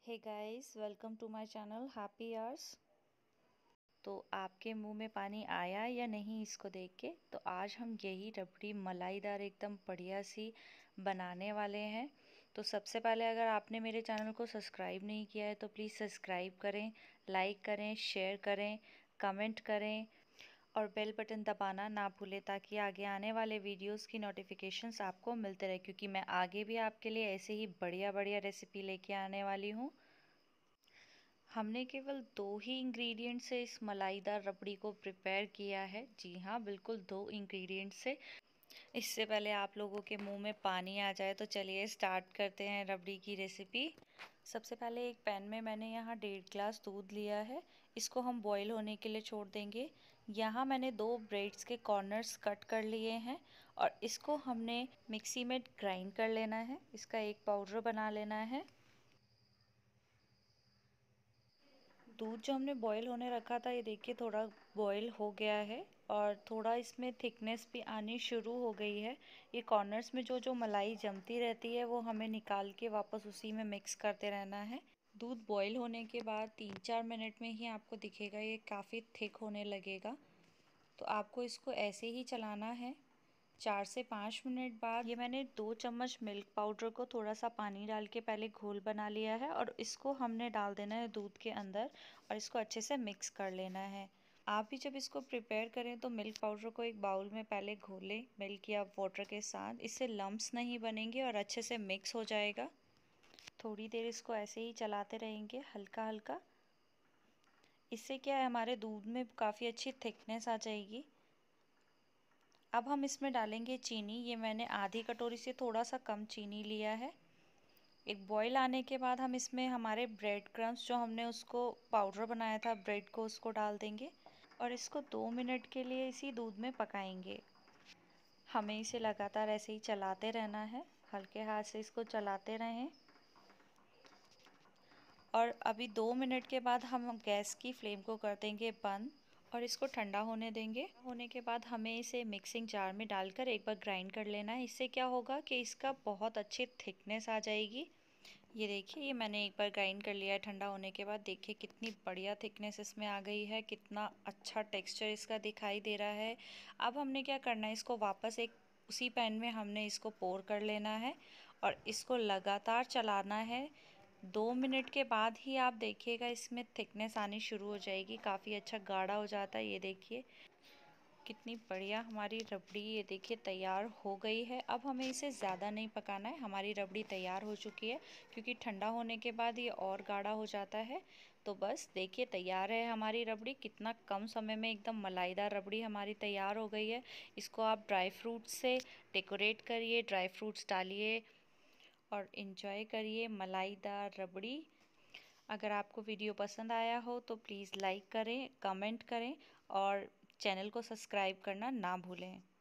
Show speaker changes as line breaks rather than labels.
Hey guys, welcome to my channel happy hours. तो आपके मुंह में पानी आया या नहीं इसको देख के? तो आज हम यही रबड़ी मलाईदार एकदम बढ़िया सी बनाने वाले हैं। तो सबसे पहले अगर आपने मेरे चैनल को सब्सक्राइब नहीं किया है तो प्लीज़ सब्सक्राइब करें, लाइक करें, शेयर करें, कमेंट करें और बेल बटन दबाना ना भूलें ताकि आगे आने वाले वीडियोस की नोटिफिकेशंस आपको मिलते रहे, क्योंकि मैं आगे भी आपके लिए ऐसे ही बढ़िया बढ़िया रेसिपी लेके आने वाली हूँ। हमने केवल 2 ही इंग्रेडिएंट से इस मलाईदार रबड़ी को प्रिपेयर किया है। जी हाँ, बिल्कुल 2 इंग्रेडिएंट से। इससे पहले आप लोगों के मुंह में पानी आ जाए तो चलिए स्टार्ट करते हैं रबड़ी की रेसिपी। सबसे पहले एक पैन में मैंने यहाँ 1.5 ग्लास दूध लिया है। इसको हम बॉईल होने के लिए छोड़ देंगे। यहाँ मैंने 2 ब्रेड्स के कॉर्नर्स कट कर लिए हैं और इसको हमने मिक्सी में ग्राइंड कर लेना है। इसका एक पाउडर बना लेना है। दूध जो हमने बॉईल होने रखा था, ये देखिए थोड़ा बॉईल हो गया है और थोड़ा इसमें थिकनेस भी आनी शुरू हो गई है। ये कॉर्नर्स में जो जो मलाई जमती रहती है वो हमें निकाल के वापस उसी में मिक्स करते रहना है। दूध बॉईल होने के बाद 3-4 मिनट में ही आपको दिखेगा ये काफ़ी थिक होने लगेगा। तो आपको इसको ऐसे ही चलाना है। 4 से 5 मिनट बाद ये मैंने 2 चम्मच मिल्क पाउडर को थोड़ा सा पानी डाल के पहले घोल बना लिया है और इसको हमने डाल देना है दूध के अंदर और इसको अच्छे से मिक्स कर लेना है। आप भी जब इसको प्रिपेयर करें तो मिल्क पाउडर को एक बाउल में पहले घोलें मिल्क या वाटर के साथ। इससे लम्प्स नहीं बनेंगे और अच्छे से मिक्स हो जाएगा। थोड़ी देर इसको ऐसे ही चलाते रहेंगे हल्का हल्का। इससे क्या है, हमारे दूध में काफ़ी अच्छी थिकनेस आ जाएगी। अब हम इसमें डालेंगे चीनी। ये मैंने आधी कटोरी से थोड़ा सा कम चीनी लिया है। एक बॉईल आने के बाद हम इसमें हमारे ब्रेड क्रम्स जो हमने उसको पाउडर बनाया था ब्रेड को, उसको डाल देंगे और इसको 2 मिनट के लिए इसी दूध में पकाएंगे। हमें इसे लगातार ऐसे ही चलाते रहना है, हल्के हाथ से इसको चलाते रहें। और अभी 2 मिनट के बाद हम गैस की फ्लेम को कर देंगे बंद और इसको ठंडा होने देंगे। होने के बाद हमें इसे मिक्सिंग जार में डालकर एक बार ग्राइंड कर लेना है। इससे क्या होगा कि इसका बहुत अच्छी थिकनेस आ जाएगी। ये देखिए, ये मैंने एक बार ग्राइंड कर लिया है ठंडा होने के बाद। देखिए कितनी बढ़िया थिकनेस इसमें आ गई है, कितना अच्छा टेक्स्चर इसका दिखाई दे रहा है। अब हमने क्या करना है, इसको वापस एक उसी पैन में हमने इसको पोर कर लेना है और इसको लगातार चलाना है। 2 मिनट के बाद ही आप देखिएगा इसमें थिकनेस आनी शुरू हो जाएगी, काफ़ी अच्छा गाढ़ा हो जाता है। ये देखिए कितनी बढ़िया हमारी रबड़ी ये देखिए तैयार हो गई है। अब हमें इसे ज़्यादा नहीं पकाना है, हमारी रबड़ी तैयार हो चुकी है, क्योंकि ठंडा होने के बाद ये और गाढ़ा हो जाता है। तो बस देखिए तैयार है हमारी रबड़ी। कितना कम समय में एकदम मलाईदार रबड़ी हमारी तैयार हो गई है। इसको आप ड्राई फ्रूट्स से डेकोरेट करिए, ड्राई फ्रूट्स डालिए और इन्जॉय करिए मलाईदार रबड़ी। अगर आपको वीडियो पसंद आया हो तो प्लीज़ लाइक करें, कमेंट करें और चैनल को सब्सक्राइब करना ना भूलें।